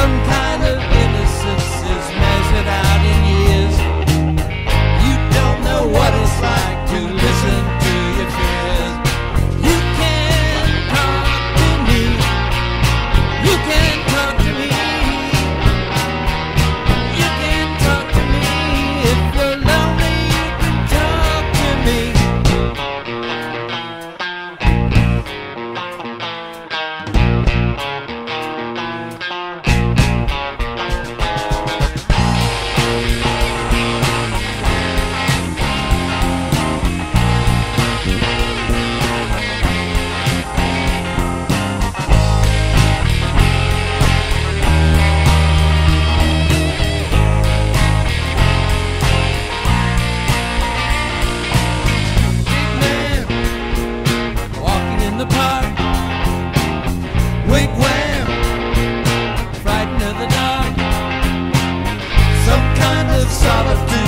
Some kind of innocence is measured out in years. You don't know what it's like to listen to your fears. You can talk to me. You can talk to me. You can talk to me. If you're lonely, you can talk to me. The park, wigwam, frightened of the dark, some kind of solitude.